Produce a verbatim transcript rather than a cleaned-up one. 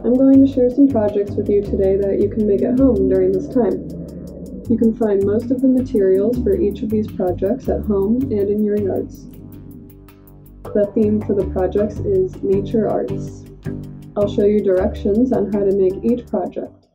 I'm going to share some projects with you today that you can make at home during this time. You can find most of the materials for each of these projects at home and in your yards. The theme for the projects is Nature Arts. I'll show you directions on how to make each project.